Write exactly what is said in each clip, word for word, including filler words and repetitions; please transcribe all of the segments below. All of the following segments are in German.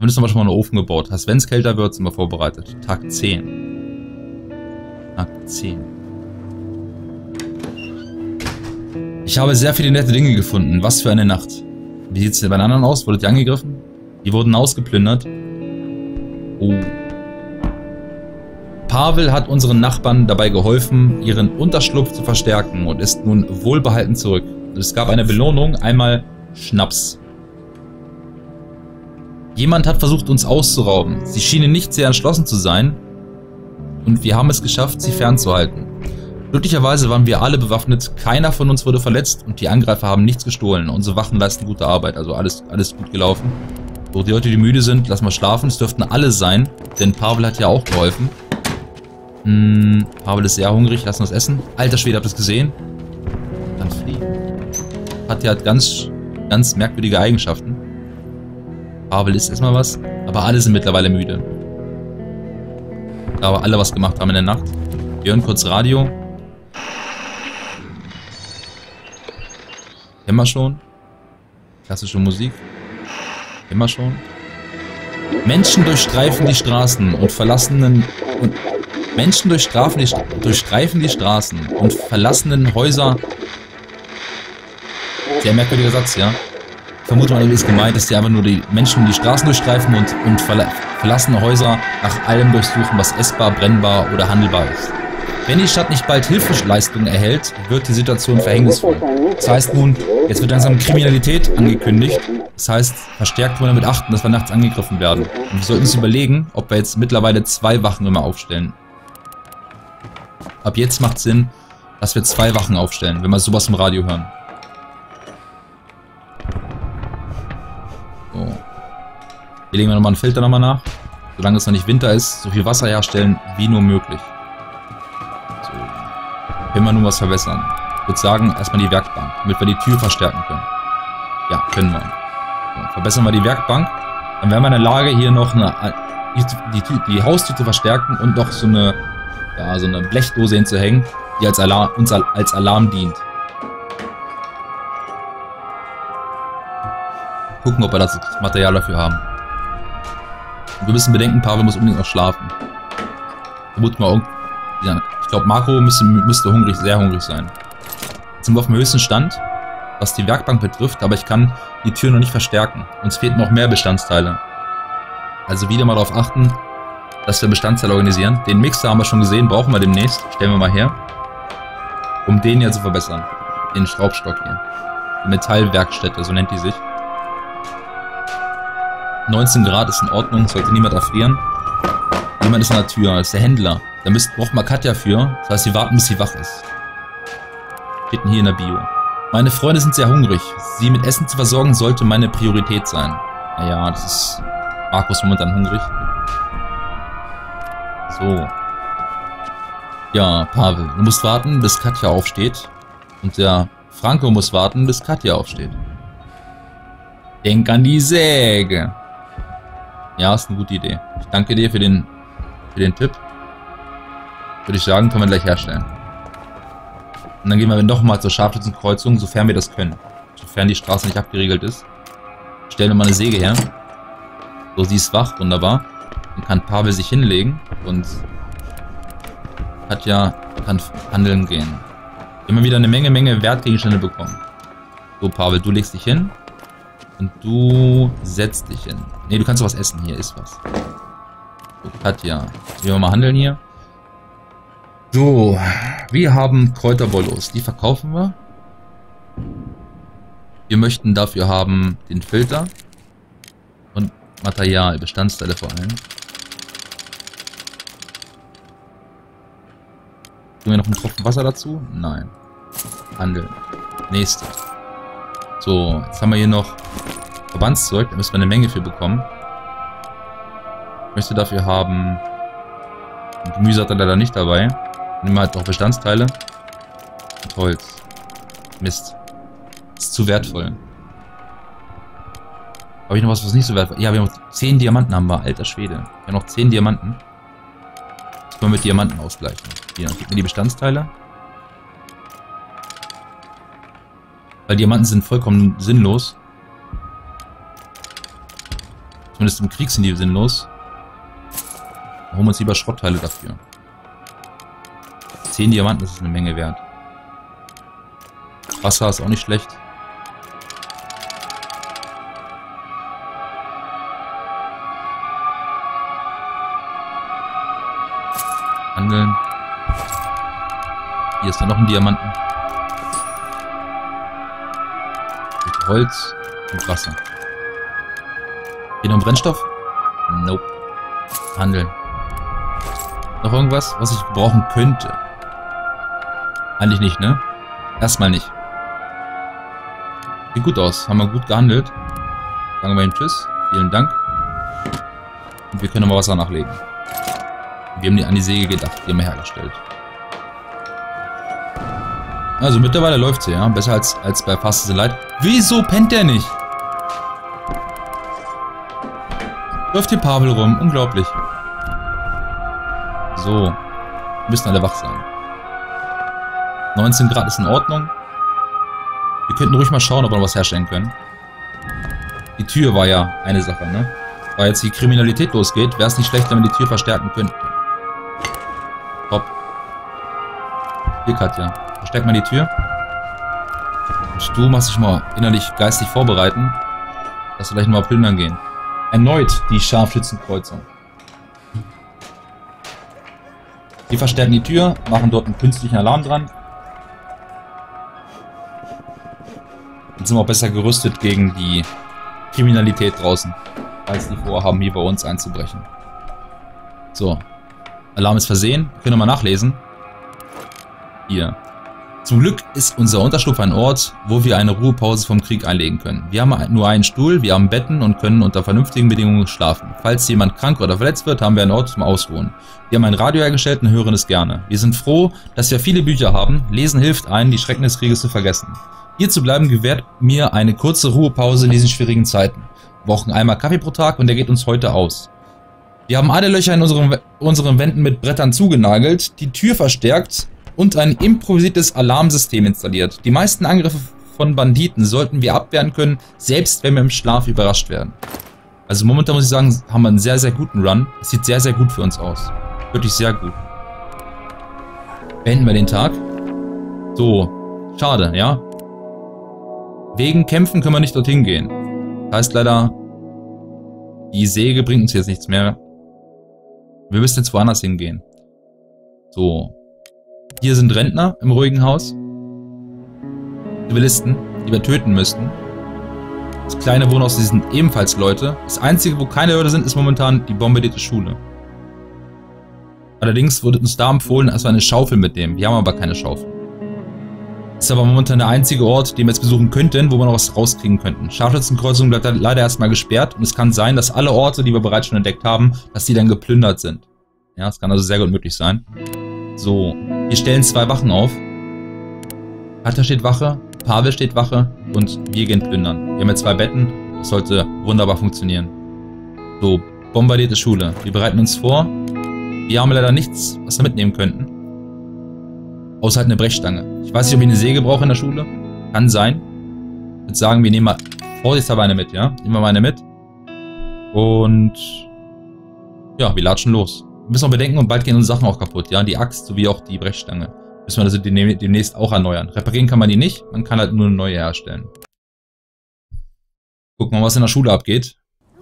Zumindest haben wir schon mal einen Ofen gebaut. Heißt, wenn es kälter wird, sind wir vorbereitet. Tag zehn. Tag zehn. Ich habe sehr viele nette Dinge gefunden. Was für eine Nacht. Wie sieht es denn bei den anderen aus? Wurdet ihr angegriffen? Die wurden ausgeplündert. Oh. Pavel hat unseren Nachbarn dabei geholfen, ihren Unterschlupf zu verstärken und ist nun wohlbehalten zurück. Es gab eine Belohnung, einmal Schnaps. Jemand hat versucht, uns auszurauben. Sie schienen nicht sehr entschlossen zu sein und wir haben es geschafft, sie fernzuhalten. Glücklicherweise waren wir alle bewaffnet, keiner von uns wurde verletzt und die Angreifer haben nichts gestohlen. Unsere Wachen leisten gute Arbeit, also alles, alles gut gelaufen. So, die Leute, die müde sind, lassen wir schlafen. Es dürften alle sein, denn Pavel hat ja auch geholfen. Hm, Pavel ist sehr hungrig, lassen wir es essen. Alter Schwede, habt ihr das gesehen? Dann fliegen. Hat ja ganz, ganz merkwürdige Eigenschaften. Pavel isst erstmal was, aber alle sind mittlerweile müde. Da aber alle was gemacht haben in der Nacht. Wir hören kurz Radio. Kennen wir schon. Klassische Musik. Kennen wir schon. Menschen durchstreifen die Straßen und verlassenen und Menschen durchstreifen die, durchstreifen die Straßen und verlassenen Häuser. Sehr merkwürdiger Satz, ja. Ich vermute mal, ist gemeint, dass die einfach nur die Menschen die Straßen durchstreifen und, und verla verlassene Häuser nach allem durchsuchen, was essbar, brennbar oder handelbar ist. Wenn die Stadt nicht bald Hilfeleistungen erhält, wird die Situation verhängnisvoll. Das heißt nun, jetzt wird langsam Kriminalität angekündigt. Das heißt, verstärkt wollen wir damit achten, dass wir nachts angegriffen werden. Und wir sollten uns überlegen, ob wir jetzt mittlerweile zwei Wachen immer aufstellen. Ab jetzt macht es Sinn, dass wir zwei Wachen aufstellen, wenn wir sowas im Radio hören. So. Hier legen wir nochmal einen Filter nochmal nach. Solange es noch nicht Winter ist, so viel Wasser herstellen wie nur möglich. So. Können wir nun was verbessern. Ich würde sagen, erstmal die Werkbank, damit wir die Tür verstärken können. Ja, können wir. So, verbessern wir die Werkbank. Dann wären wir in der Lage, hier noch eine, die, die, die Haustür zu verstärken und noch so eine, ja, so eine Blechdose hinzuhängen, die als Alarm, uns als Alarm dient. Gucken, ob wir das Material dafür haben. Und wir müssen bedenken, Pavel muss unbedingt noch schlafen. Mal, ja, ich glaube, Marco müsste, müsste hungrig, sehr hungrig sein. Jetzt sind wir auf dem höchsten Stand, was die Werkbank betrifft, aber ich kann die Tür noch nicht verstärken. Uns fehlen noch mehr Bestandteile. Also wieder mal darauf achten, dass wir Bestandteile organisieren. Den Mixer haben wir schon gesehen, brauchen wir demnächst. Stellen wir mal her. Um den hier zu verbessern. Den Schraubstock hier. Die Metallwerkstätte, so nennt die sich. neunzehn Grad ist in Ordnung, sollte niemand erfrieren. Jemand ist an der Tür, das ist der Händler. Da müsst, braucht man Katja für. Das heißt, sie warten, bis sie wach ist. Steht hier in der Bio. Meine Freunde sind sehr hungrig. Sie mit Essen zu versorgen, sollte meine Priorität sein. Naja, das ist... Markus momentan hungrig. So. Ja, Pavel, du musst warten, bis Katja aufsteht. Und der Franco muss warten, bis Katja aufsteht. Denk an die Säge. Ja, ist eine gute Idee. Ich danke dir für den, für den Tipp. Würde ich sagen, können wir gleich herstellen. Und dann gehen wir doch mal zur Scharfschützenkreuzung, sofern wir das können. Sofern die Straße nicht abgeriegelt ist. Stellen wir mal eine Säge her. So, sie ist wach, wunderbar. Dann kann Pavel sich hinlegen und Katja kann handeln gehen. Wir haben wieder eine Menge, Menge Wertgegenstände bekommen. So, Pavel, du legst dich hin. Und du setzt dich hin. Ne, du kannst doch was essen. Hier ist was. So, Katja. Wir mal handeln hier. So, wir haben Kräuterbollos. Die verkaufen wir. Wir möchten dafür haben den Filter. Und Material, Bestandteile vor allem. Tun wir noch einen Tropfen Wasser dazu? Nein. Handeln. Nächste. So, jetzt haben wir hier noch Verbandszeug. Da müssen wir eine Menge für bekommen. Ich möchte dafür haben... Gemüse hat er leider nicht dabei. Nehmen wir halt noch Bestandteile. Und Holz. Mist. Das ist zu wertvoll. Habe ich noch was, was nicht so wertvoll ist? Ja, wir haben noch zehn Diamanten haben wir. Alter Schwede. Wir haben noch zehn Diamanten. Das können wir mit Diamanten ausgleichen. Hier, dann gib mir die Bestandteile. Weil Diamanten sind vollkommen sinnlos. Zumindest im Krieg sind die sinnlos. Dann holen wir uns lieber Schrottteile dafür. Zehn Diamanten, das ist eine Menge wert. Wasser ist auch nicht schlecht. Handeln. Hier ist dann noch ein Diamanten. Mit Holz und Wasser. Hier noch ein Brennstoff? Nope. Handeln. Noch irgendwas, was ich brauchen könnte? Eigentlich nicht, ne? Erstmal nicht. Sieht gut aus. Haben wir gut gehandelt. Sagen wir ihm Tschüss. Vielen Dank. Und wir können nochmal Wasser nachlegen. Wir haben an die Säge gedacht. Die haben wir hergestellt. Also mittlerweile läuft sie, ja. Besser als, als bei Fast is Light. Wieso pennt der nicht? Läuft hier Pavel rum. Unglaublich. So. Wir müssen alle wach sein. neunzehn Grad ist in Ordnung. Wir könnten ruhig mal schauen, ob wir noch was herstellen können. Die Tür war ja eine Sache, ne? Weil jetzt die Kriminalität losgeht, wäre es nicht schlecht, wenn wir die Tür verstärken könnten. Top. Hier, Katja. Verstärk mal die Tür. Und du machst dich mal innerlich geistig vorbereiten, dass wir gleich nochmal plündern gehen. Erneut die Scharfschützenkreuzung. Wir verstärken die Tür, machen dort einen künstlichen Alarm dran. Dann sind wir auch besser gerüstet gegen die Kriminalität draußen, als die vorhaben, hier bei uns einzubrechen. So. Alarm ist versehen. Können wir mal nachlesen. Hier. Zum Glück ist unser Unterschlupf ein Ort, wo wir eine Ruhepause vom Krieg einlegen können. Wir haben nur einen Stuhl, wir haben Betten und können unter vernünftigen Bedingungen schlafen. Falls jemand krank oder verletzt wird, haben wir einen Ort zum Ausruhen. Wir haben ein Radio hergestellt und hören es gerne. Wir sind froh, dass wir viele Bücher haben. Lesen hilft einen, die Schrecken des Krieges zu vergessen. Hier zu bleiben gewährt mir eine kurze Ruhepause in diesen schwierigen Zeiten. Wir brauchen einmal Kaffee pro Tag und der geht uns heute aus. Wir haben alle Löcher in unseren, unseren Wänden mit Brettern zugenagelt, die Tür verstärkt und ein improvisiertes Alarmsystem installiert. Die meisten Angriffe von Banditen sollten wir abwehren können, selbst wenn wir im Schlaf überrascht werden. Also momentan muss ich sagen, haben wir einen sehr, sehr guten Run. Es sieht sehr, sehr gut für uns aus. Wirklich sehr gut. Beenden wir den Tag. So, schade, ja. Wegen Kämpfen können wir nicht dorthin gehen. Das heißt leider, die Säge bringt uns jetzt nichts mehr. Wir müssen jetzt woanders hingehen. So. Hier sind Rentner im ruhigen Haus. Zivilisten, die wir töten müssten. Das kleine Wohnhaus, die sind ebenfalls Leute. Das einzige, wo keine Leute sind, ist momentan die bombardierte Schule. Allerdings wurde uns da empfohlen, erstmal eine Schaufel mitnehmen. Wir haben aber keine Schaufel. Das ist aber momentan der einzige Ort, den wir jetzt besuchen könnten, wo wir noch was rauskriegen könnten. Scharfschützenkreuzung bleibt leider erstmal gesperrt und es kann sein, dass alle Orte, die wir bereits schon entdeckt haben, dass die dann geplündert sind. Ja, das kann also sehr gut möglich sein. So, hier stellen zwei Wachen auf. Katja steht Wache, Pavel steht Wache und wir gehen plündern. Wir haben jetzt zwei Betten, das sollte wunderbar funktionieren. So, bombardierte Schule. Wir bereiten uns vor. Wir haben leider nichts, was wir mitnehmen könnten. Außer halt eine Brechstange. Ich weiß nicht, ob ich eine Säge brauche in der Schule. Kann sein. Ich würde sagen, wir nehmen mal vorsichtshalber eine mit, ja? Nehmen wir mal eine mit. Und ja, wir latschen los. Wir müssen auch bedenken, und bald gehen unsere Sachen auch kaputt, ja? Die Axt sowie auch die Brechstange. Müssen wir also demnächst auch erneuern. Reparieren kann man die nicht, man kann halt nur eine neue herstellen. Gucken wir mal, was in der Schule abgeht.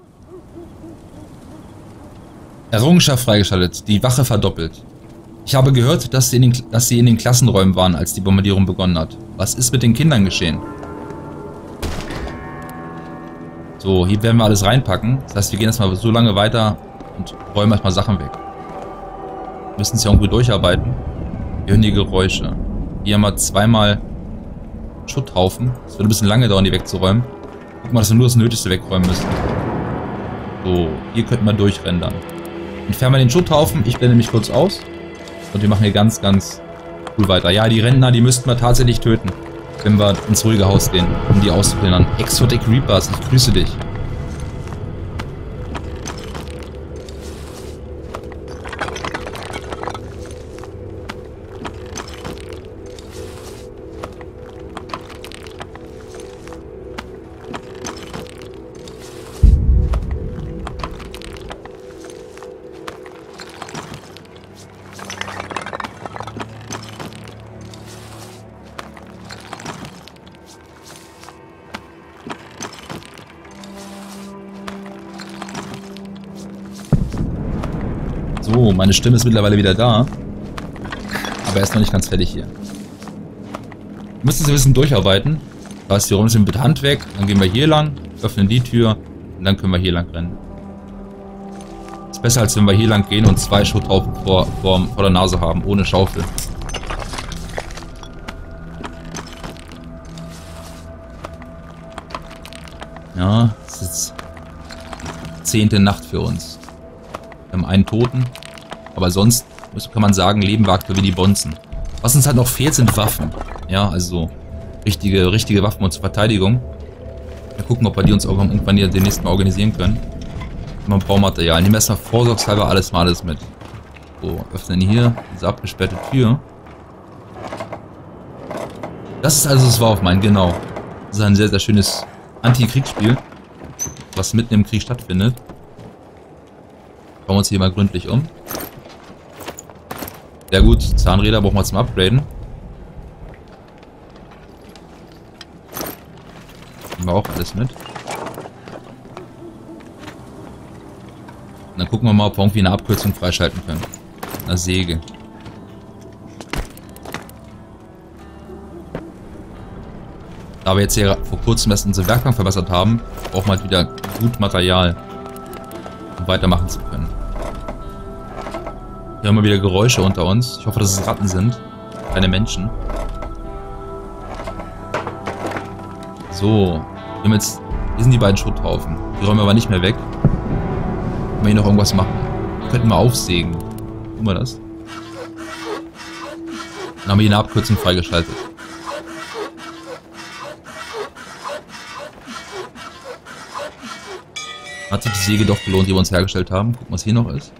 Errungenschaft freigeschaltet. Die Wache verdoppelt. Ich habe gehört, dass sie, in den, dass sie in den Klassenräumen waren, als die Bombardierung begonnen hat. Was ist mit den Kindern geschehen? So, hier werden wir alles reinpacken. Das heißt, wir gehen erstmal so lange weiter und räumen erstmal Sachen weg. Wir müssen es ja irgendwie durcharbeiten. Wir hören die Geräusche. Hier haben wir zweimal Schutthaufen. Es wird ein bisschen lange dauern, die wegzuräumen. Guck mal, dass wir nur das Nötigste wegräumen müssen. So, hier könnten wir durchrendern. Entfernen wir den Schutthaufen. Ich blende mich kurz aus. Und wir machen hier ganz, ganz cool weiter. Ja, die Rentner, die müssten wir tatsächlich töten, wenn wir ins ruhige Haus gehen, um die auszuplündern. Exotic Reapers, ich grüße dich. So, meine Stimme ist mittlerweile wieder da. Aber er ist noch nicht ganz fertig hier. Wir müssen uns ein bisschen durcharbeiten. Da ist die Räume mit Hand weg. Dann gehen wir hier lang, öffnen die Tür und dann können wir hier lang rennen. Ist besser, als wenn wir hier lang gehen und zwei Schutthaufen vor, vor, vor der Nase haben, ohne Schaufel. Ja, es ist zehnte Nacht für uns. Wir haben einen Toten, aber sonst kann man sagen, leben wir aktuell wie die Bonzen. Was uns halt noch fehlt, sind Waffen. Ja, also richtige, richtige Waffen und zur Verteidigung. Wir gucken, ob wir die uns irgendwann hier demnächst mal organisieren können. Immer Baumaterial. Nehmen wir erstmal vorsorgshalber alles mal alles mit. So, öffnen hier diese abgesperrte Tür. Das ist also das Warhoff-Mine, genau. Das ist ein sehr, sehr schönes Anti-Kriegsspiel, was mitten im Krieg stattfindet. Schauen wir uns hier mal gründlich um. Ja gut, Zahnräder brauchen wir zum Upgraden. Nehmen wir auch alles mit. Und dann gucken wir mal, ob wir irgendwie eine Abkürzung freischalten können. Eine Säge. Da wir jetzt hier vor kurzem erst unsere Werkbank verbessert haben, brauchen wir halt wieder gut Material, um weitermachen zu können. Hier haben wir wieder Geräusche unter uns. Ich hoffe, dass es Ratten sind, keine Menschen. So, wir haben jetzt, hier sind die beiden Schutthaufen. Die räumen wir aber nicht mehr weg. Können wir hier noch irgendwas machen? Könnten wir aufsägen. Tun wir das? Dann haben wir hier eine Abkürzung freigeschaltet. Hat sich die Säge doch gelohnt, die wir uns hergestellt haben. Gucken, was hier noch ist.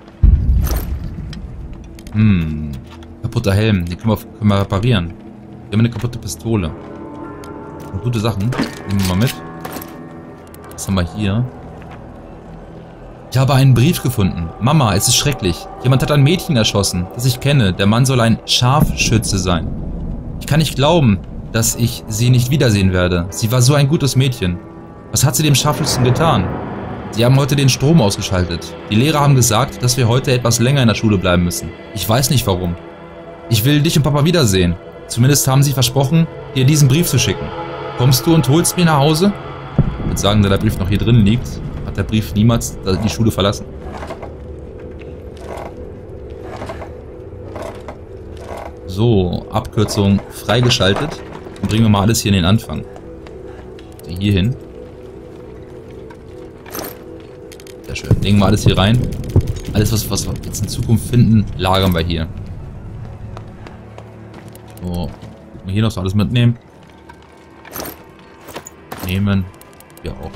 Hm. Kaputter Helm. Den können wir, können wir reparieren. Wir haben eine kaputte Pistole. Und gute Sachen. Nehmen wir mal mit. Was haben wir hier? Ich habe einen Brief gefunden. Mama, es ist schrecklich. Jemand hat ein Mädchen erschossen, das ich kenne. Der Mann soll ein Scharfschütze sein. Ich kann nicht glauben, dass ich sie nicht wiedersehen werde. Sie war so ein gutes Mädchen. Was hat sie dem Scharfschützen getan? Sie haben heute den Strom ausgeschaltet. Die Lehrer haben gesagt, dass wir heute etwas länger in der Schule bleiben müssen. Ich weiß nicht warum. Ich will dich und Papa wiedersehen. Zumindest haben sie versprochen, dir diesen Brief zu schicken. Kommst du und holst mich nach Hause? Ich würde sagen, da der Brief noch hier drin liegt, hat der Brief niemals die Schule verlassen. So, Abkürzung freigeschaltet. Dann bringen wir mal alles hier in den Anfang. Hier hin. Sehr schön. Legen wir alles hier rein. Alles, was, was wir jetzt in Zukunft finden, lagern wir hier. So, gucken wir hier noch so alles mitnehmen. Nehmen. Hier auch.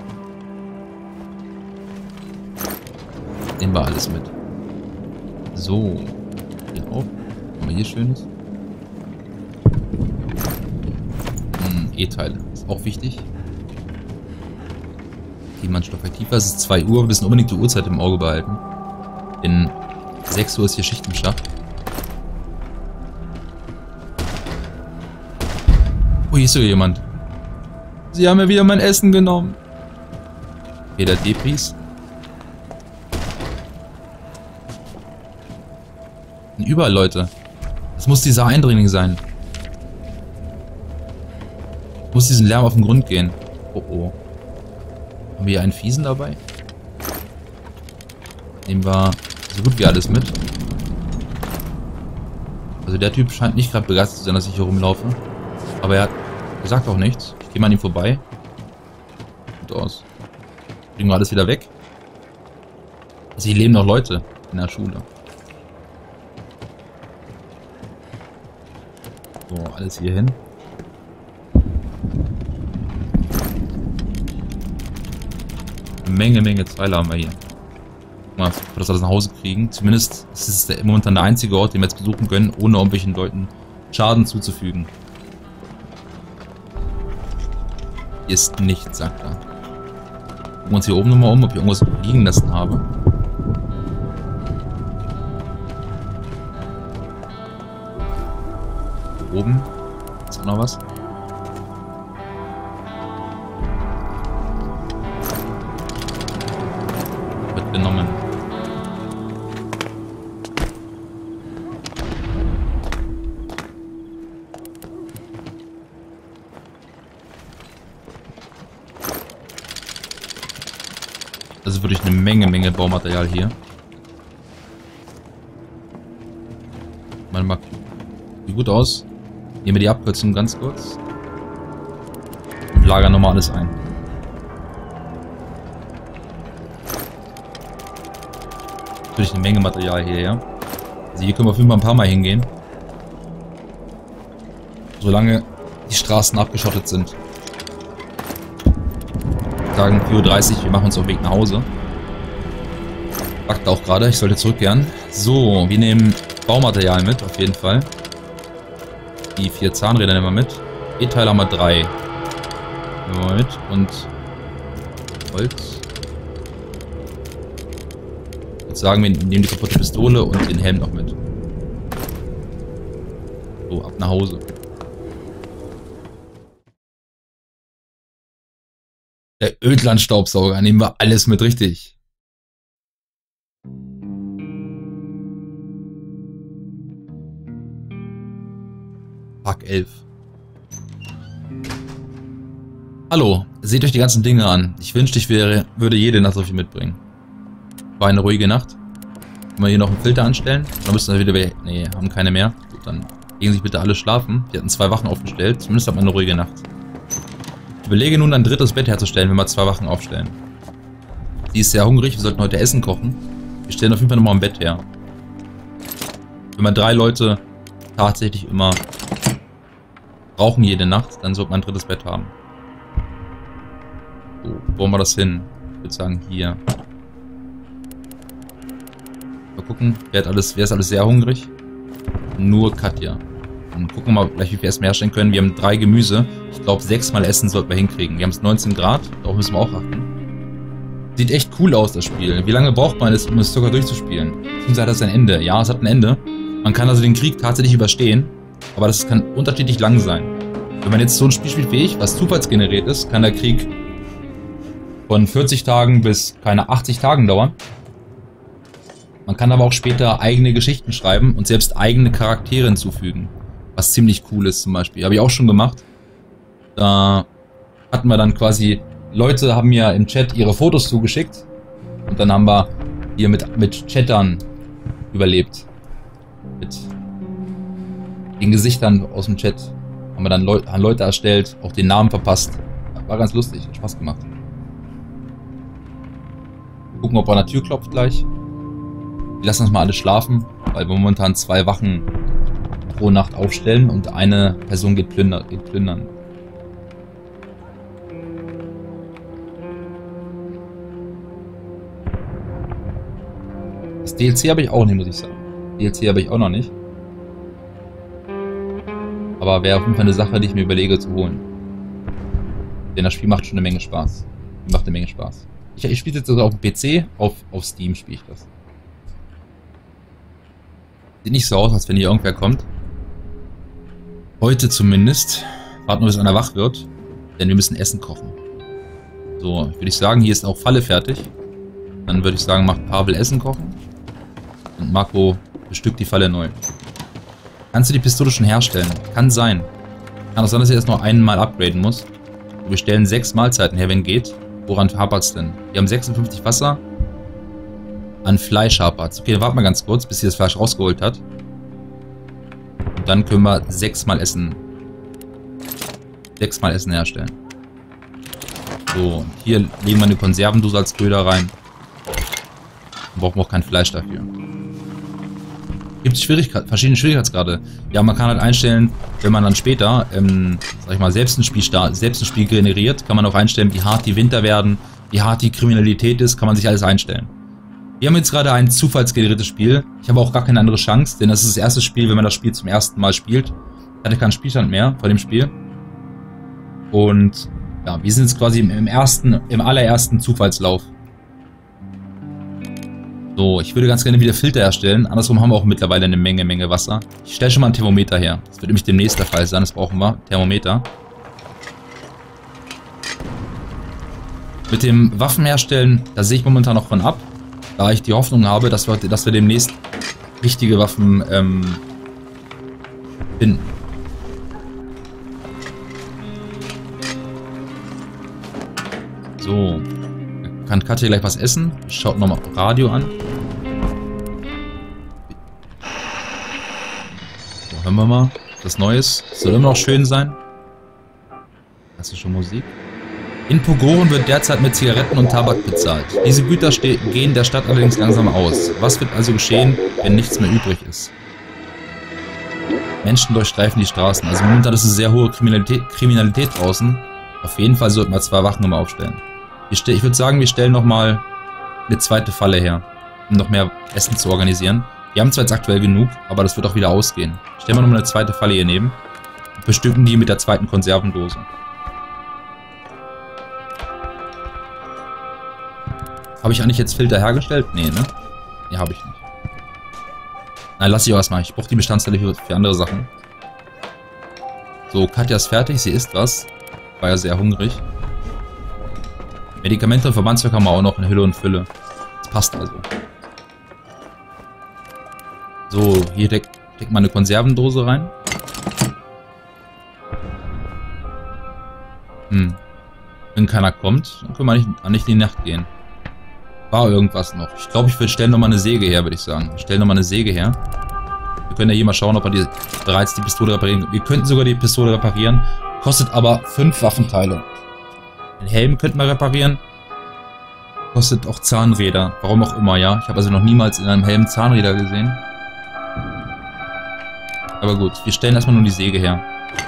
Nehmen wir alles mit. So. Hier auch. Was haben wir hier Schönes? Hm, E-Teile. Ist auch wichtig. Klimaanstoff aktiver. Es ist zwei Uhr. Wir müssen unbedingt die Uhrzeit im Auge behalten. In sechs Uhr ist hier Schicht im Schacht. Oh, hier ist sogar jemand. Sie haben mir wieder mein Essen genommen. Okay, der Depris. Und überall Leute. Das muss dieser Eindringling sein. Ich muss diesen Lärm auf den Grund gehen. Oh oh. Haben wir hier einen Fiesen dabei? Nehmen wir so gut wie alles mit. Also der Typ scheint nicht gerade begeistert zu sein, dass ich hier rumlaufe. Aber er hat gesagt auch nichts. Ich gehe mal an ihm vorbei. Gut aus. Kriegen wir alles wieder weg. Also hier leben noch Leute in der Schule. So, alles hier hin. Eine Menge, Menge Zweile haben wir hier. Mal, dass wir das alles nach Hause kriegen. Zumindest ist es der, momentan der einzige Ort, den wir jetzt besuchen können, ohne irgendwelchen Leuten Schaden zuzufügen. Hier ist nichts, sagt er. Gucken wir uns hier oben nochmal um, ob ich irgendwas liegen lassen habe. Hier oben ist auch noch was. Mitgenommen. Also wirklich eine Menge, Menge Baumaterial hier. Man mag. Sieht gut aus. Nehmen wir die Abkürzung ganz kurz. Und lagern nochmal alles ein. Natürlich eine Menge Material hier, ja. Also hier können wir auf jeden Fall ein paar Mal hingehen. Solange die Straßen abgeschottet sind. Sagen vier Uhr dreißig, wir machen uns auf den Weg nach Hause. Backt auch gerade, ich sollte zurückkehren. So, wir nehmen Baumaterial mit, auf jeden Fall. Die vier Zahnräder nehmen wir mit. E-Teil haben wir drei. Nehmen wir mit. Und Holz. Ich würde sagen, wir nehmen die kaputte Pistole und den Helm noch mit. So, ab nach Hause. Der Ödland-Staubsauger, nehmen wir alles mit, richtig. Tag elf. Hallo, seht euch die ganzen Dinge an. Ich wünschte, ich wäre, würde jede Nacht so viel mitbringen. War eine ruhige Nacht. Können wir hier noch einen Filter anstellen? Dann müssen wir wieder weg. Nee, haben keine mehr. Gut, dann legen sich bitte alle schlafen. Wir hatten zwei Wachen aufgestellt. Zumindest hat man eine ruhige Nacht. Ich überlege nun, ein drittes Bett herzustellen, wenn wir zwei Wachen aufstellen. Sie ist sehr hungrig, wir sollten heute Essen kochen. Wir stellen auf jeden Fall nochmal ein Bett her. Wenn man drei Leute tatsächlich immer brauchen jede Nacht, dann sollte man ein drittes Bett haben. So, wo bauen wir das hin? Ich würde sagen, hier. Mal gucken, wer, hat alles, wer ist alles sehr hungrig? Nur Katja. Dann gucken wir mal gleich, wie viel Essen wir herstellen können. Wir haben drei Gemüse. Ich glaube, sechs Mal Essen sollten wir hinkriegen. Wir haben es neunzehn Grad. Darauf müssen wir auch achten. Sieht echt cool aus, das Spiel. Wie lange braucht man es, um es sogar durchzuspielen? Beziehungsweise hat das ein Ende. Ja, es hat ein Ende. Man kann also den Krieg tatsächlich überstehen. Aber das kann unterschiedlich lang sein. Wenn man jetzt so ein Spiel spielt wie ich, was zufallsgeneriert ist, kann der Krieg von vierzig Tagen bis keine achtzig Tagen dauern. Man kann aber auch später eigene Geschichten schreiben und selbst eigene Charaktere hinzufügen. Was ziemlich cool ist zum Beispiel. Habe ich auch schon gemacht. Da hatten wir dann quasi, Leute haben mir im Chat ihre Fotos zugeschickt. Und dann haben wir hier mit, mit Chattern überlebt. Mit den Gesichtern aus dem Chat. Haben wir dann Leu Leute erstellt, auch den Namen verpasst. War ganz lustig, hat Spaß gemacht. Gucken, ob er an der Tür klopft gleich. Wir lassen uns mal alle schlafen, weil wir momentan zwei Wachen pro Nacht aufstellen und eine Person geht, plünder geht plündern. Das D L C habe ich auch nicht, muss ich sagen. D L C habe ich auch noch nicht. Aber wäre auf jeden Fall eine Sache, die ich mir überlege zu holen. Denn das Spiel macht schon eine Menge Spaß. Macht eine Menge Spaß. Ich, ich spiele jetzt also auf dem P C, auf, auf Steam spiele ich das. Sieht nicht so aus, als wenn hier irgendwer kommt. Heute zumindest. Warten wir, bis einer wach wird. Denn wir müssen Essen kochen. So, würde ich sagen, hier ist auch Falle fertig. Dann würde ich sagen, macht Pavel Essen kochen. Und Marco bestückt die Falle neu. Kannst du die Pistole schon herstellen? Kann sein. Kann auch sein, dass ich erst noch einmal upgraden muss. Wir stellen sechs Mahlzeiten her, wenn geht. Woran hapert es denn? Wir haben sechsundfünfzig Wasser. An Fleisch hapert es. Okay, dann warten wir ganz kurz, bis sie das Fleisch rausgeholt hat. Und dann können wir sechsmal Essen. Sechsmal Essen herstellen. So, hier legen wir eine Konservendose als Köder rein. Dann brauchen wir auch kein Fleisch dafür. Gibt es Schwierigkeiten, verschiedene Schwierigkeitsgrade. Ja, man kann halt einstellen, wenn man dann später, ähm, sag ich mal, selbst ein Spiel start, selbst ein Spiel generiert, kann man auch einstellen, wie hart die Winter werden, wie hart die Kriminalität ist, kann man sich alles einstellen. Wir haben jetzt gerade ein zufallsgeneriertes Spiel. Ich habe auch gar keine andere Chance, denn das ist das erste Spiel, wenn man das Spiel zum ersten Mal spielt. Ich hatte keinen Spielstand mehr vor dem Spiel. Und ja, wir sind jetzt quasi im, im ersten, im allerersten Zufallslauf. So, ich würde ganz gerne wieder Filter erstellen. Andersrum haben wir auch mittlerweile eine Menge, Menge Wasser. Ich stelle schon mal ein Thermometer her. Das wird nämlich demnächst der Fall sein. Das brauchen wir. Thermometer. Mit dem Waffen herstellen, da sehe ich momentan noch von ab. Da ich die Hoffnung habe, dass wir, dass wir demnächst richtige Waffen ähm, finden. So. Kann Katja gleich was essen? Schaut nochmal Radio an. So, hören wir mal. Das Neues. Soll immer noch schön sein. Hast du schon Musik? In Pogoren wird derzeit mit Zigaretten und Tabak bezahlt. Diese Güter gehen der Stadt allerdings langsam aus. Was wird also geschehen, wenn nichts mehr übrig ist? Menschen durchstreifen die Straßen. Also momentan ist es sehr hohe Kriminalität, Kriminalität draußen. Auf jeden Fall sollten wir zwei Wachen immer aufstellen. Ich, ich würde sagen, wir stellen nochmal eine zweite Falle her, um noch mehr Essen zu organisieren. Wir haben zwar jetzt aktuell genug, aber das wird auch wieder ausgehen. Stellen wir nochmal eine zweite Falle hier neben und bestücken die mit der zweiten Konservendose. Habe ich eigentlich jetzt Filter hergestellt? Nee, ne? Nee, habe ich nicht. Nein, lass ich auch erstmal. Ich brauche die Bestandteile für, für andere Sachen. So, Katja ist fertig. Sie isst was. War ja sehr hungrig. Medikamente und Verbandswerk haben wir auch noch in Hülle und Fülle. Das passt also. So, hier deckt deck mal eine Konservendose rein. Hm. Wenn keiner kommt, dann können wir nicht, nicht in die Nacht gehen. War irgendwas noch. Ich glaube, ich stelle nochmal eine Säge her, würde ich sagen. Ich stelle nochmal eine Säge her. Wir können ja hier mal schauen, ob wir die, bereits die Pistole reparieren können. Wir könnten sogar die Pistole reparieren. Kostet aber fünf Waffenteile. Den Helm könnten wir reparieren. Kostet auch Zahnräder. Warum auch immer, ja. Ich habe also noch niemals in einem Helm Zahnräder gesehen. Aber gut, wir stellen erstmal nur die Säge her.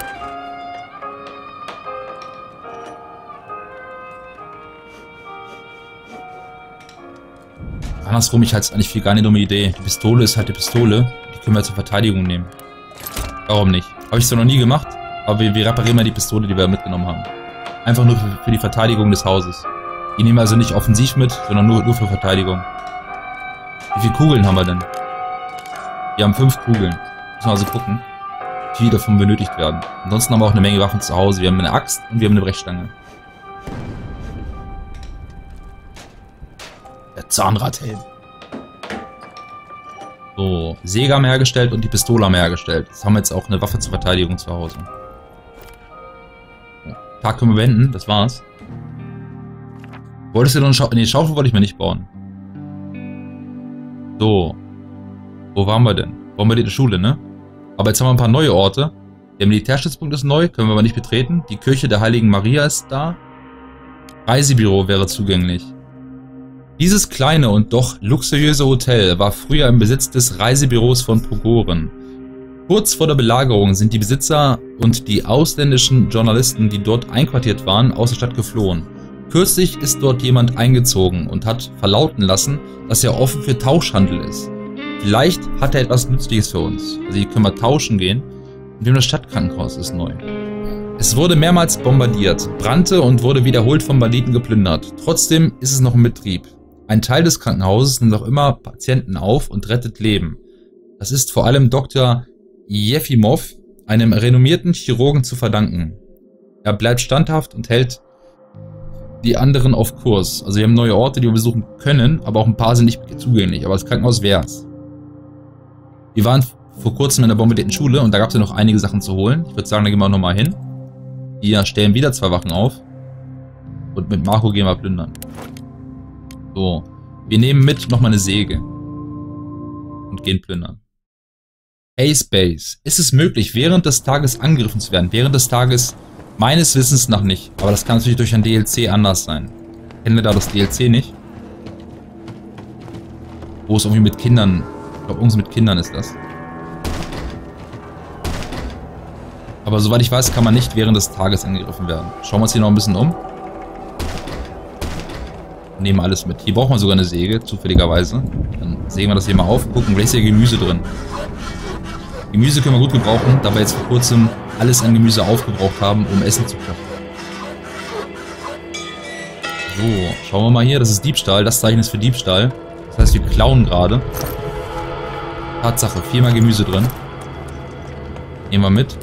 Andersrum, ich halte es eigentlich für gar nicht dumme Idee. Die Pistole ist halt die Pistole. Die können wir zur Verteidigung nehmen. Warum nicht? Habe ich so noch nie gemacht. Aber wir, wir reparieren mal die Pistole, die wir mitgenommen haben. Einfach nur für, für die Verteidigung des Hauses. Die nehmen wir also nicht offensiv mit, sondern nur, nur für Verteidigung. Wie viele Kugeln haben wir denn? Wir haben fünf Kugeln. Müssen wir also gucken, wie viele davon benötigt werden. Ansonsten haben wir auch eine Menge Waffen zu Hause. Wir haben eine Axt und wir haben eine Brechstange. Der Zahnradhelm. So, Säge haben wir hergestellt und die Pistole haben wir hergestellt. Jetzt haben wir jetzt auch eine Waffe zur Verteidigung zu Hause. Tag können wir wenden, das war's. Wolltest du noch eine Schaufel? Nee, Schaufel wollte ich mir nicht bauen. So. Wo waren wir denn? Wollen wir in der Schule, ne? Aber jetzt haben wir ein paar neue Orte. Der Militärstützpunkt ist neu, können wir aber nicht betreten. Die Kirche der Heiligen Maria ist da. Reisebüro wäre zugänglich. Dieses kleine und doch luxuriöse Hotel war früher im Besitz des Reisebüros von Pogoren. Kurz vor der Belagerung sind die Besitzer und die ausländischen Journalisten, die dort einquartiert waren, aus der Stadt geflohen. Kürzlich ist dort jemand eingezogen und hat verlauten lassen, dass er offen für Tauschhandel ist. Vielleicht hat er etwas Nützliches für uns. Also hier können wir tauschen gehen. Und wir haben das Stadtkrankenhaus ist neu. Es wurde mehrmals bombardiert, brannte und wurde wiederholt von Banditen geplündert. Trotzdem ist es noch in Betrieb. Ein Teil des Krankenhauses nimmt auch immer Patienten auf und rettet Leben. Das ist vor allem Doktor Jefimov, einem renommierten Chirurgen, zu verdanken. Er bleibt standhaft und hält die anderen auf Kurs. Also wir haben neue Orte, die wir besuchen können, aber auch ein paar sind nicht zugänglich. Aber das Krankenhaus wär's. Wir waren vor kurzem in der bombardierten Schule und da gab es ja noch einige Sachen zu holen. Ich würde sagen, da gehen wir nochmal hin. Wir stellen wieder zwei Wachen auf. Und mit Marco gehen wir plündern. So. Wir nehmen mit nochmal eine Säge. Und gehen plündern. Hey Space, ist es möglich, während des Tages angegriffen zu werden? Während des Tages meines Wissens nach nicht. Aber das kann natürlich durch ein D L C anders sein. Kennen wir da das D L C nicht? Wo es irgendwie mit Kindern... Ich glaube, irgendwas mit Kindern ist das. Aber soweit ich weiß, kann man nicht während des Tages angegriffen werden. Schauen wir uns hier noch ein bisschen um. Nehmen alles mit. Hier brauchen wir sogar eine Säge, zufälligerweise. Dann sägen wir das hier mal auf. Gucken, vielleicht ist hier Gemüse drin. Gemüse können wir gut gebrauchen, da wir jetzt vor kurzem alles an Gemüse aufgebraucht haben, um Essen zu kochen. So, schauen wir mal hier. Das ist Diebstahl. Das Zeichen ist für Diebstahl. Das heißt, wir klauen gerade. Tatsache, viermal Gemüse drin. Nehmen wir mit.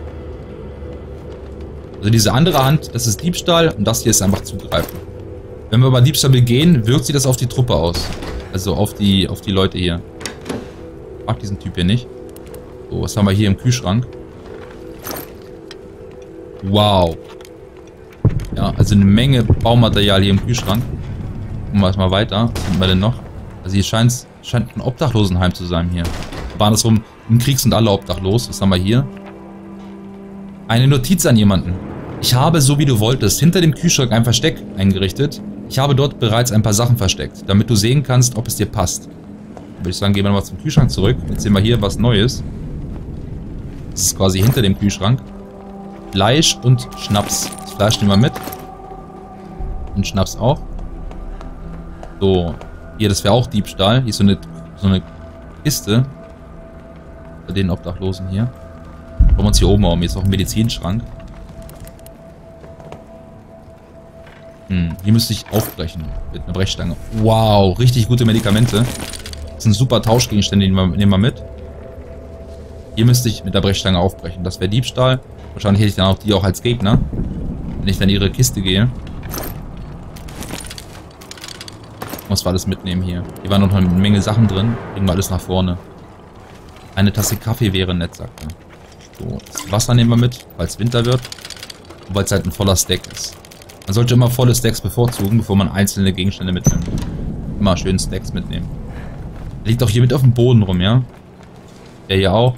Also diese andere Hand, das ist Diebstahl und das hier ist einfach Zugreifen. Wenn wir aber Diebstahl begehen, wirkt sich das auf die Truppe aus. Also auf die, auf die Leute hier. Ich mag diesen Typ hier nicht. So, was haben wir hier im Kühlschrank? Wow. Ja, also eine Menge Baumaterial hier im Kühlschrank. Gucken wir erstmal weiter. Was finden wir denn noch? Also hier scheint, scheint ein Obdachlosenheim zu sein hier. War andersrum, im Krieg sind alle obdachlos. Was haben wir hier? Eine Notiz an jemanden. Ich habe, so wie du wolltest, hinter dem Kühlschrank ein Versteck eingerichtet. Ich habe dort bereits ein paar Sachen versteckt, damit du sehen kannst, ob es dir passt. Dann würde ich sagen, gehen wir nochmal zum Kühlschrank zurück. Jetzt sehen wir hier was Neues. Das ist quasi hinter dem Kühlschrank. Fleisch und Schnaps. Das Fleisch nehmen wir mit. Und Schnaps auch. So. Hier, das wäre auch Diebstahl. Hier ist so eine, so eine Kiste. Bei den Obdachlosen hier. Schauen wir uns hier oben um. Hier ist auch ein Medizinschrank. Hm, hier müsste ich aufbrechen. Mit einer Brechstange. Wow, richtig gute Medikamente. Das sind super Tauschgegenstände, die nehmen wir mit. Hier müsste ich mit der Brechstange aufbrechen. Das wäre Diebstahl. Wahrscheinlich hätte ich dann auch die auch als Gegner. Wenn ich dann in ihre Kiste gehe. Muss wir alles mitnehmen hier. Hier waren noch eine Menge Sachen drin. Bringen wir alles nach vorne. Eine Tasse Kaffee wäre nett, sagt er. So, das Wasser nehmen wir mit, weil es Winter wird. Und weil es halt ein voller Stack ist. Man sollte immer volle Stacks bevorzugen, bevor man einzelne Gegenstände mitnimmt. Immer schön Stacks mitnehmen. Der liegt auch hier mit auf dem Boden rum, ja? Der hier auch.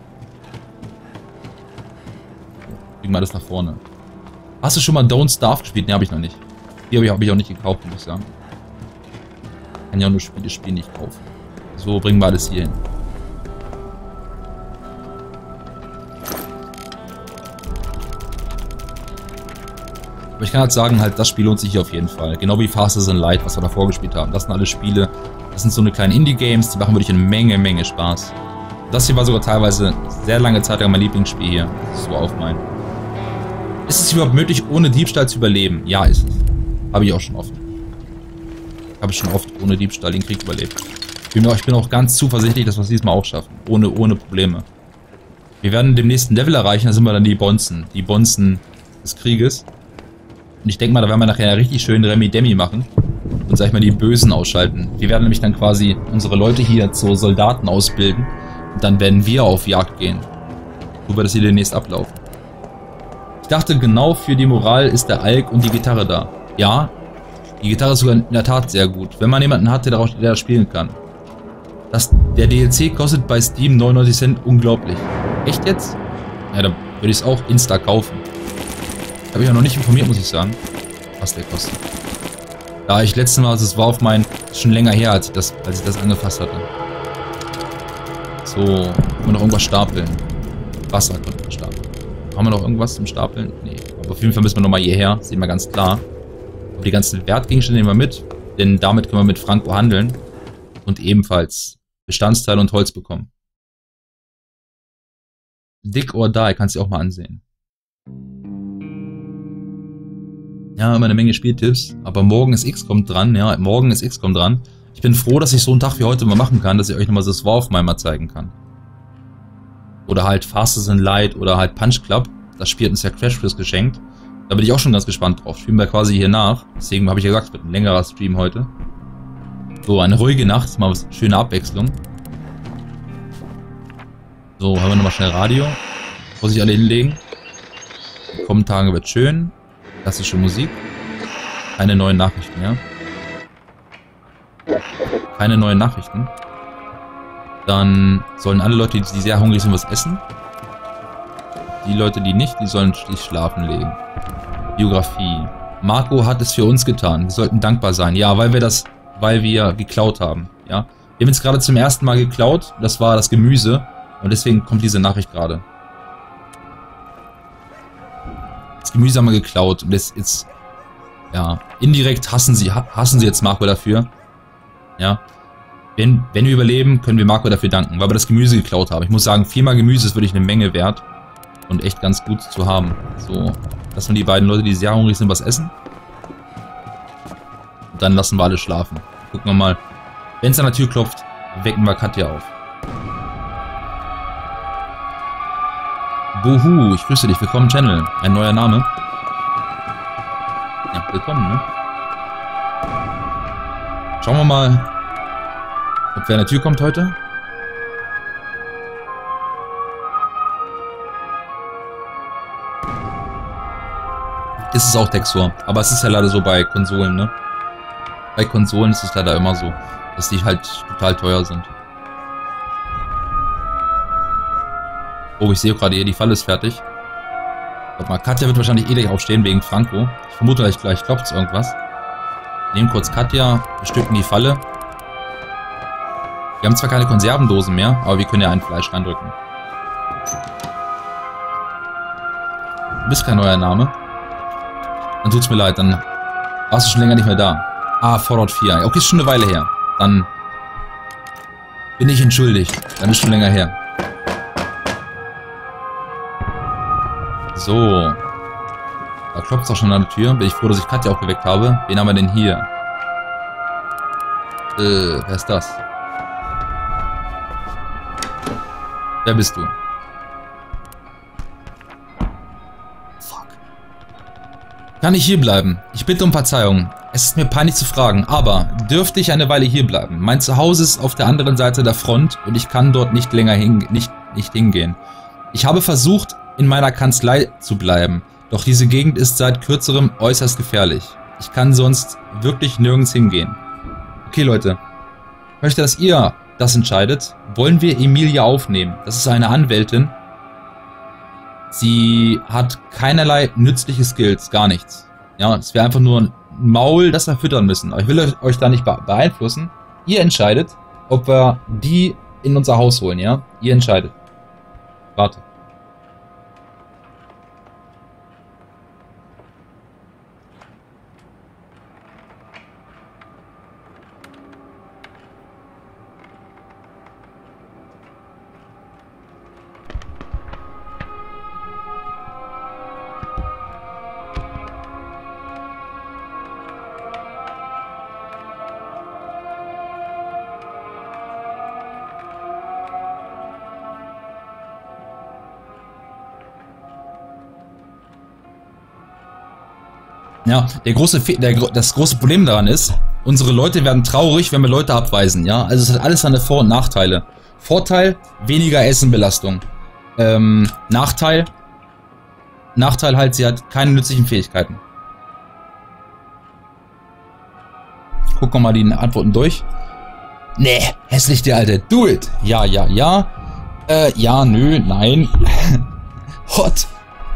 Bringen wir alles nach vorne. Hast du schon mal Don't Starve gespielt? Ne, habe ich noch nicht. Die habe ich, hab ich auch nicht gekauft, muss ich sagen. Kann ja auch nur Spiele spielen, nicht kaufen. So, bringen wir alles hier hin. Aber ich kann halt sagen, halt, das Spiel lohnt sich hier auf jeden Fall. Genau wie Faster Than Light, was wir davor gespielt haben. Das sind alle Spiele, das sind so eine kleine Indie-Games, die machen wirklich eine Menge, Menge Spaß. Das hier war sogar teilweise sehr lange Zeit lang mein Lieblingsspiel hier. So auf mein. Ist es überhaupt möglich, ohne Diebstahl zu überleben? Ja, ist es. Habe ich auch schon oft. Habe ich schon oft ohne Diebstahl den Krieg überlebt. Ich bin auch, ich bin auch ganz zuversichtlich, dass wir es diesmal auch schaffen. Ohne, ohne Probleme. Wir werden den nächsten Level erreichen, da sind wir dann die Bonzen. Die Bonzen des Krieges. Und ich denke mal, da werden wir nachher richtig schön Remi-Demi machen. Und sag ich mal, die Bösen ausschalten. Wir werden nämlich dann quasi unsere Leute hier zu Soldaten ausbilden. Und dann werden wir auf Jagd gehen. So wird das hier demnächst ablaufen. Ich dachte, genau für die Moral ist der Alk und die Gitarre da. Ja, die Gitarre ist sogar in der Tat sehr gut. Wenn man jemanden hat, der darauf, der das spielen kann. Das, der D L C kostet bei Steam neunundneunzig Cent, unglaublich. Echt jetzt? Ja, dann würde ich es auch insta kaufen. Habe ich auch noch nicht informiert, muss ich sagen, was der kostet. Da ich letztes Mal, also es war auf mein, schon länger her, als ich das, als ich das angefasst hatte. So, können wir noch irgendwas stapeln? Wasser können wir stapeln. Haben wir noch irgendwas zum Stapeln? Nee. Aber auf jeden Fall müssen wir nochmal hierher, sehen wir ganz klar. Aber die ganzen Wertgegenstände nehmen wir mit, denn damit können wir mit Franco handeln und ebenfalls Bestandteile und Holz bekommen. Dick or Die, kannst du auch mal ansehen. Ja, immer eine Menge Spieltipps, aber morgen ist X COM dran, ja, morgen ist X COM dran. Ich bin froh, dass ich so einen Tag wie heute mal machen kann, dass ich euch nochmal das War of Mine mal zeigen kann. Oder halt Faster Than Light oder halt Punch Club. Das Spiel hat uns ja Crash Quiz geschenkt. Da bin ich auch schon ganz gespannt drauf. Spielen wir quasi hier nach. Deswegen habe ich ja gesagt, es wird ein längerer Stream heute. So, eine ruhige Nacht, mal was schöne Abwechslung. So, haben wir nochmal schnell Radio. Muss ich alle hinlegen. Die kommenden Tage wird schön. Klassische Musik. Keine neuen Nachrichten, ja. Keine neuen Nachrichten. Dann sollen alle Leute, die sehr hungrig sind, was essen. Die Leute, die nicht, die sollen sich schlafen legen. Biografie. Marco hat es für uns getan. Wir sollten dankbar sein. Ja, weil wir das, weil wir geklaut haben. Ja. Wir haben jetzt gerade zum ersten Mal geklaut. Das war das Gemüse. Und deswegen kommt diese Nachricht gerade. Das Gemüse haben wir geklaut. Und das jetzt, ja, indirekt hassen sie, hassen sie jetzt Marco dafür. Ja. Wenn, wenn wir überleben, können wir Marco dafür danken, weil wir das Gemüse geklaut haben. Ich muss sagen, viermal Gemüse ist wirklich eine Menge wert. Und echt ganz gut zu haben. So, lassen wir die beiden Leute, die sehr hungrig sind, was essen. Und dann lassen wir alle schlafen. Gucken wir mal. Wenn es an der Tür klopft, wecken wir Katja auf. Buhu, ich grüße dich. Willkommen im Channel. Ein neuer Name. Ja, willkommen, ne? Schauen wir mal, ob wer an der Tür kommt heute. Ist es auch Texor. Aber es ist ja leider so bei Konsolen, ne? Bei Konsolen ist es leider immer so, dass die halt total teuer sind. Oh, ich sehe gerade hier, die Falle ist fertig. Warte mal, Katja wird wahrscheinlich eh gleich aufstehen wegen Franco. Ich vermute gleich, gleich klopft irgendwas. Nehmen kurz Katja, bestücken die Falle. Wir haben zwar keine Konservendosen mehr, aber wir können ja ein Fleisch reindrücken. Du bist kein neuer Name. Dann tut's mir leid, dann warst du schon länger nicht mehr da. Ah, Fallout vier. Okay, ist schon eine Weile her. Dann bin ich entschuldigt. Dann ist schon länger her. So. Da klopft es auch schon an der Tür. Bin ich froh, dass ich Katja auch geweckt habe. Wen haben wir denn hier? Äh, wer ist das? Wer bist du? Fuck. Kann ich hier bleiben? Ich bitte um Verzeihung. Es ist mir peinlich zu fragen, aber dürfte ich eine Weile hier bleiben? Mein Zuhause ist auf der anderen Seite der Front und ich kann dort nicht länger hin, nicht, nicht hingehen. Ich habe versucht, in meiner Kanzlei zu bleiben, doch diese Gegend ist seit kürzerem äußerst gefährlich. Ich kann sonst wirklich nirgends hingehen. Okay, Leute. Ich möchte, dass ihr das entscheidet. Wollen wir Emilia aufnehmen? Das ist eine Anwältin. Sie hat keinerlei nützliche Skills, gar nichts. Ja, es wäre einfach nur ein Maul, das wir füttern müssen. Aber ich will euch da nicht beeinflussen. Ihr entscheidet, ob wir die in unser Haus holen, ja? Ihr entscheidet. Warte. Ja, der große Fe der, das große Problem daran ist, unsere Leute werden traurig, wenn wir Leute abweisen, ja. Also es hat alles seine Vor- und Nachteile. Vorteil, weniger Essenbelastung. Ähm, Nachteil, Nachteil halt, sie hat keine nützlichen Fähigkeiten. Ich gucke mal die Antworten durch. Nee, hässlich der Alte, do it. Ja, ja, ja. Äh, ja, nö, nein. Hot.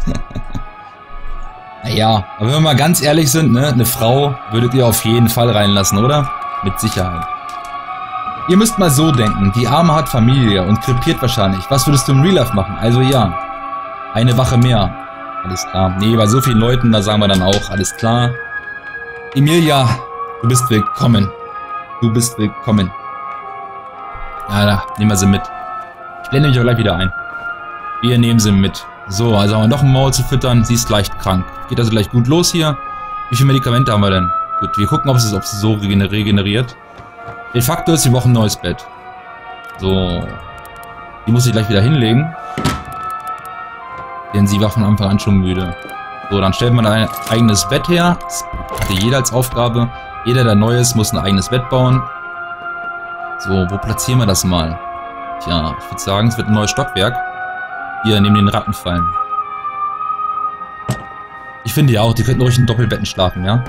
Naja, aber wenn wir mal ganz ehrlich sind, ne, eine Frau würdet ihr auf jeden Fall reinlassen, oder? Mit Sicherheit. Ihr müsst mal so denken, die Arme hat Familie und krepiert wahrscheinlich. Was würdest du im Real Life machen? Also ja, eine Wache mehr. Alles klar. Nee, bei so vielen Leuten, da sagen wir dann auch, alles klar. Emilia, du bist willkommen. Du bist willkommen. Ja, da, nehmen wir sie mit. Ich blende mich auch gleich wieder ein. Wir nehmen sie mit. So, also haben wir noch ein Maul zu füttern. Sie ist leicht krank. Geht also gleich gut los hier. Wie viele Medikamente haben wir denn? Gut, wir gucken, ob es, ob es so regeneriert. Der Faktor ist, wir brauchen ein neues Bett. So. Die muss ich gleich wieder hinlegen. Denn sie war von Anfang an schon müde. So, dann stellt man ein eigenes Bett her. Das hatte jeder als Aufgabe. Jeder, der neu ist, muss ein eigenes Bett bauen. So, wo platzieren wir das mal? Tja, ich würde sagen, es wird ein neues Stockwerk. Hier, neben den Rattenfallen. Ich finde ja auch, die könnten ruhig in Doppelbetten schlafen, ja?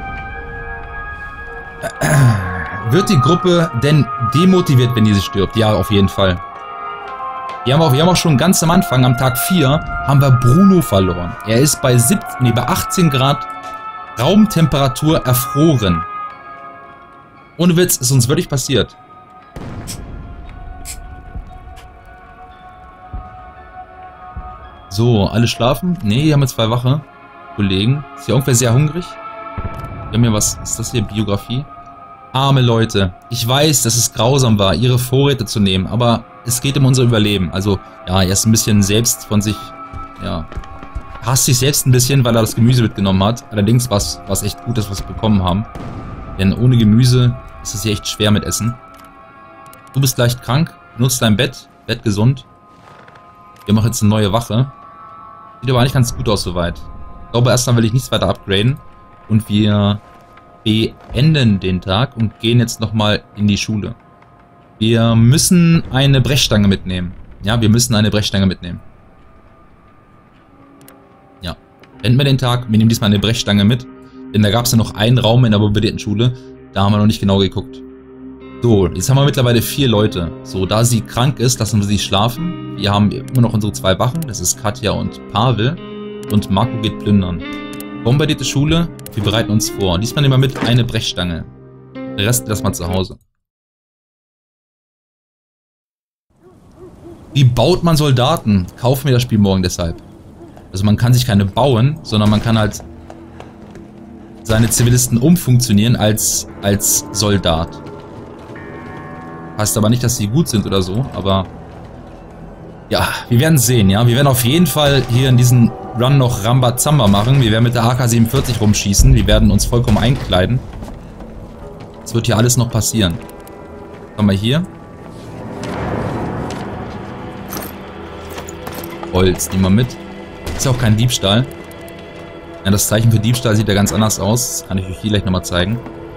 Wird die Gruppe denn demotiviert, wenn diese stirbt? Ja, auf jeden Fall. Wir haben auch, wir haben auch schon ganz am Anfang, am Tag vier, haben wir Bruno verloren. Er ist bei siebzehn, nee, bei achtzehn Grad Raumtemperatur erfroren. Ohne Witz, ist uns wirklich passiert. So, alle schlafen? Nee, hier haben wir zwei wache Kollegen. Ist hier irgendwer sehr hungrig? Wir haben hier was, ist das hier Biografie? Arme Leute. Ich weiß, dass es grausam war, ihre Vorräte zu nehmen, aber es geht um unser Überleben. Also, ja, er ist ein bisschen selbst von sich, ja, hasst sich selbst ein bisschen, weil er das Gemüse mitgenommen hat. Allerdings war es echt gut, dass wir es bekommen haben. Denn ohne Gemüse ist es hier echt schwer mit Essen. Du bist leicht krank, nutzt dein Bett, Bett gesund. Wir machen jetzt eine neue Wache. Sieht aber eigentlich ganz gut aus soweit. Ich glaube, erstmal will ich nichts weiter upgraden. Und wir beenden den Tag und gehen jetzt nochmal in die Schule. Wir müssen eine Brechstange mitnehmen. Ja, wir müssen eine Brechstange mitnehmen. Ja, beenden wir den Tag. Wir nehmen diesmal eine Brechstange mit. Denn da gab es ja noch einen Raum in der bombardierten Schule, Da haben wir noch nicht genau geguckt. So, jetzt haben wir mittlerweile vier Leute. So, da sie krank ist, lassen wir sie schlafen. Wir haben immer noch unsere zwei Wachen. Das ist Katja und Pavel. Und Marco geht plündern. Bombardierte Schule. Wir bereiten uns vor. Diesmal nehmen wir mit eine Brechstange. Den Rest lassen wir zu Hause. Wie baut man Soldaten? Kaufen wir das Spiel morgen deshalb. Also man kann sich keine bauen, sondern man kann halt seine Zivilisten umfunktionieren als, als Soldat. Heißt aber nicht, dass sie gut sind oder so, aber ja, wir werden sehen, ja. Wir werden auf jeden Fall hier in diesem Run noch Rambazamba machen. Wir werden mit der A K siebenundvierzig rumschießen. Wir werden uns vollkommen einkleiden. Es wird hier alles noch passieren. Kommen wir hier. Holz, nehmen wir mit. Ist ja auch kein Diebstahl. Ja, das Zeichen für Diebstahl sieht ja ganz anders aus. Das kann ich euch hier gleich nochmal zeigen.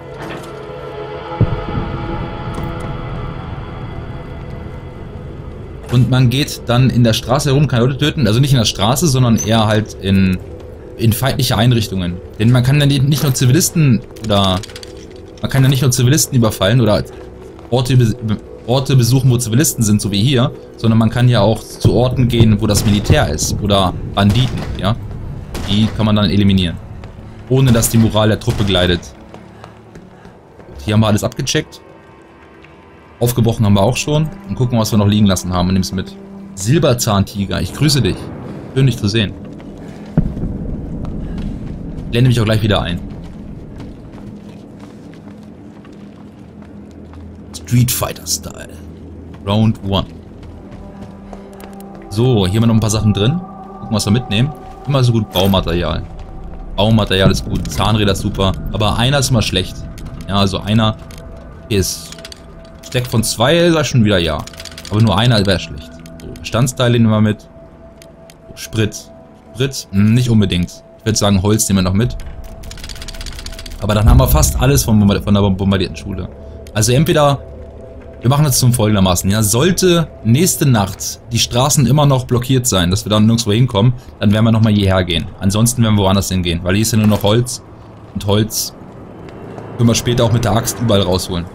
Und man geht dann in der Straße herum, kann Leute töten. Also nicht in der Straße, sondern eher halt in, in feindliche Einrichtungen. Denn man kann dann nicht nur Zivilisten oder man kann ja nicht nur Zivilisten überfallen oder Orte, Orte besuchen, wo Zivilisten sind, so wie hier, sondern man kann ja auch zu Orten gehen, wo das Militär ist oder Banditen, ja. Die kann man dann eliminieren. Ohne dass die Moral der Truppe gleitet. Hier haben wir alles abgecheckt. Aufgebrochen haben wir auch schon. Und gucken, was wir noch liegen lassen haben. Und nimm's mit. Silberzahntiger, ich grüße dich. Schön, dich zu sehen. Ich blende mich auch gleich wieder ein. Street Fighter Style. Round one. So, hier haben wir noch ein paar Sachen drin. Gucken, was wir mitnehmen. Immer so gut Baumaterial. Baumaterial ist gut. Zahnräder ist super. Aber einer ist immer schlecht. Ja, also einer ist... Stack von zwei ist er schon wieder ja. Aber nur einer wäre schlecht. So, Bestandteile nehmen wir mit. So, Sprit. Sprit? Hm, nicht unbedingt. Ich würde sagen, Holz nehmen wir noch mit. Aber dann haben wir fast alles von, von der bombardierten Schule. Also entweder... Wir machen das zum folgendermaßen. Ja, sollte nächste Nacht die Straßen immer noch blockiert sein, dass wir dann nirgendwo hinkommen, dann werden wir nochmal hierher gehen. Ansonsten werden wir woanders hingehen. Weil hier ist ja nur noch Holz. Und Holz können wir später auch mit der Axt überall rausholen.